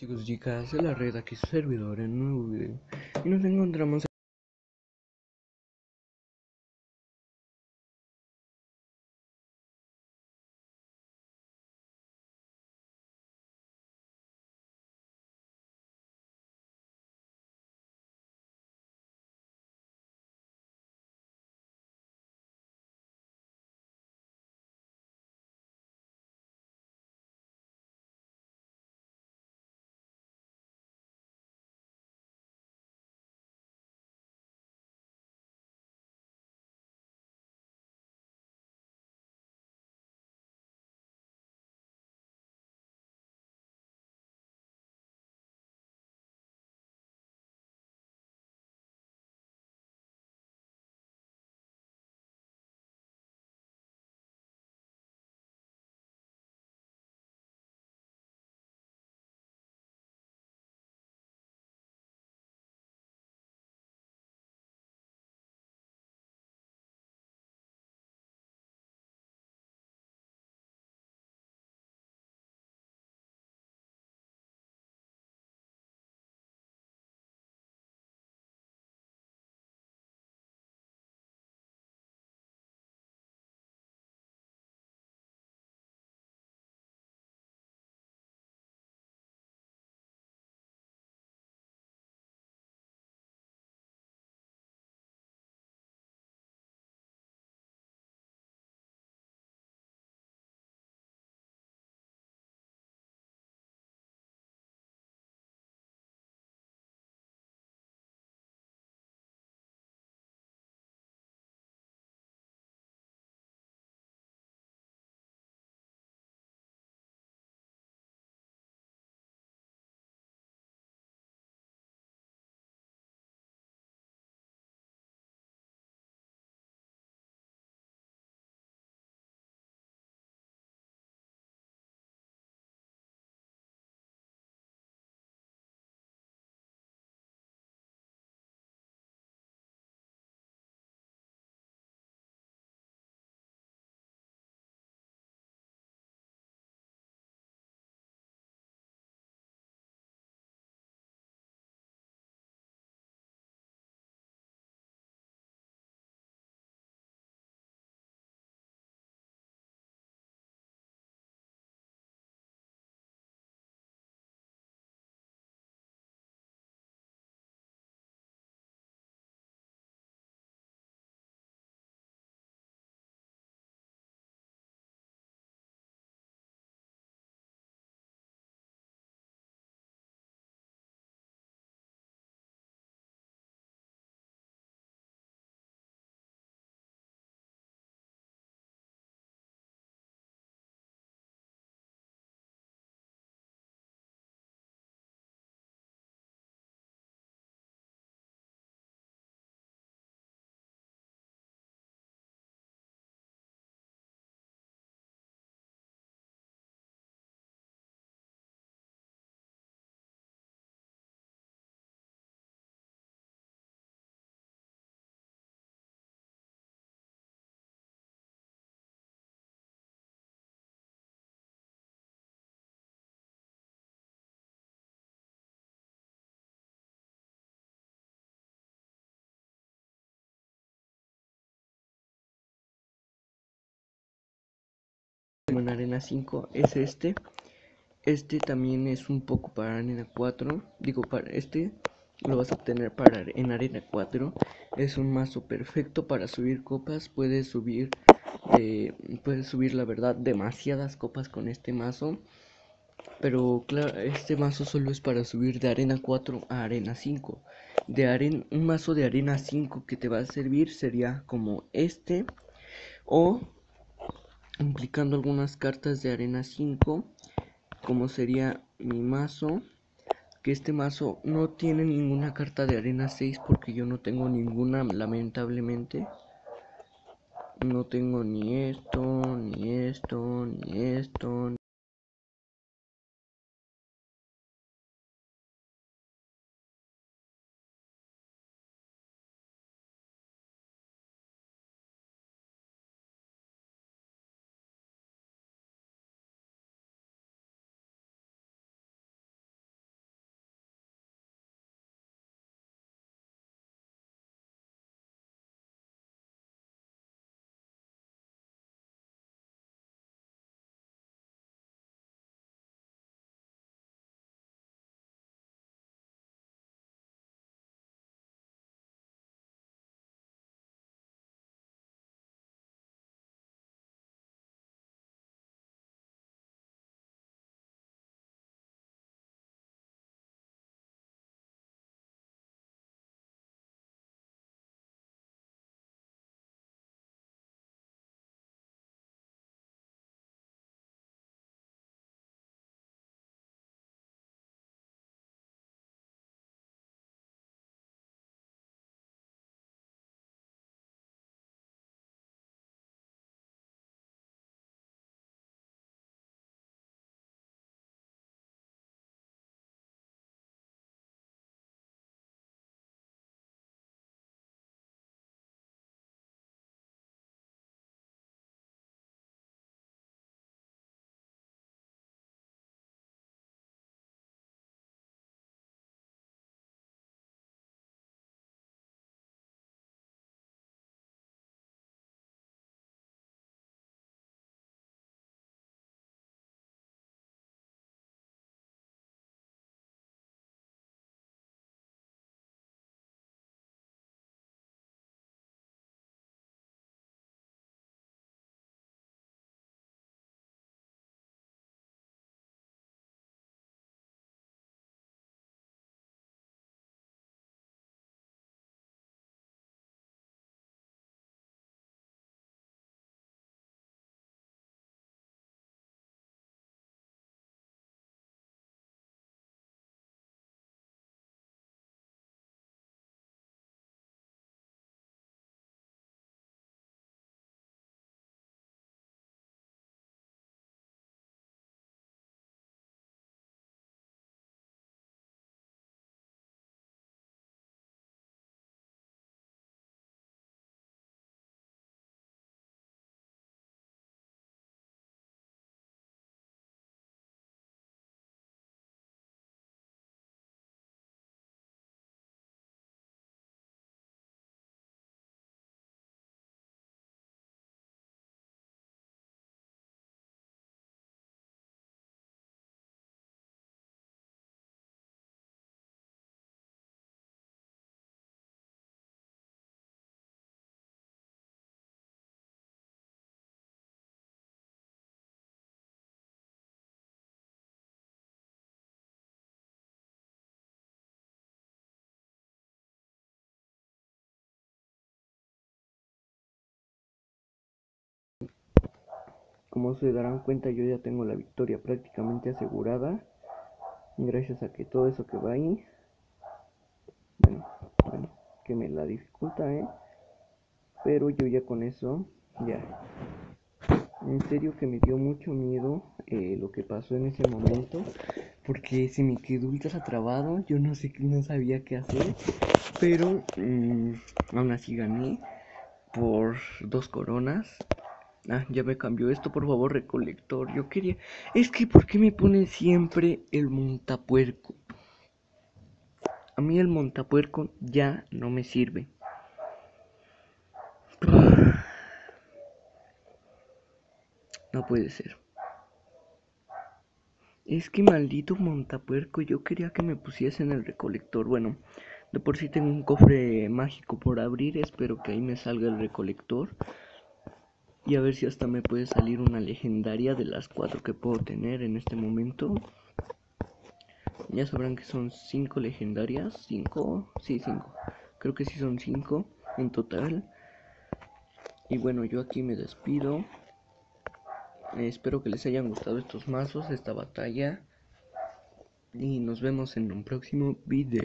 Chicos y chicas de la red, aquí su servidor en un nuevo video y nos encontramos en arena 5 es este también es un poco para arena 4, digo para lo vas a obtener en arena 4. Es un mazo perfecto para subir copas, puedes subir la verdad demasiadas copas con este mazo. Pero claro, este mazo solo es para subir de arena 4 a arena 5. Un mazo de arena 5 que te va a servir sería como este, o implicando algunas cartas de arena 5, como sería mi mazo. Que este mazo no tiene ninguna carta de arena 6 porque yo no tengo ninguna, lamentablemente. No tengo ni esto, ni esto, ni esto. Como se darán cuenta, yo ya tengo la victoria prácticamente asegurada. Gracias a que todo eso que va ahí, bueno, que me la dificulta, pero yo ya con eso, ya. En serio que me dio mucho miedo lo que pasó en ese momento, porque se me quedó ultra trabado, yo no sé, no sabía qué hacer, pero aún así gané por 2 coronas. Ah, ya me cambió esto, por favor, recolector. Yo quería... Es que, ¿por qué me ponen siempre el montapuerco? A mí el montapuerco ya no me sirve. No puede ser. Es que maldito montapuerco, yo quería que me pusiesen el recolector. Bueno, de por sí tengo un cofre mágico por abrir, espero que ahí me salga el recolector. Y a ver si hasta me puede salir una legendaria de las 4 que puedo tener en este momento. Ya sabrán que son 5 legendarias. 5, sí, 5. Creo que sí son 5 en total. Y bueno, yo aquí me despido. Espero que les hayan gustado estos mazos, esta batalla. Y nos vemos en un próximo video.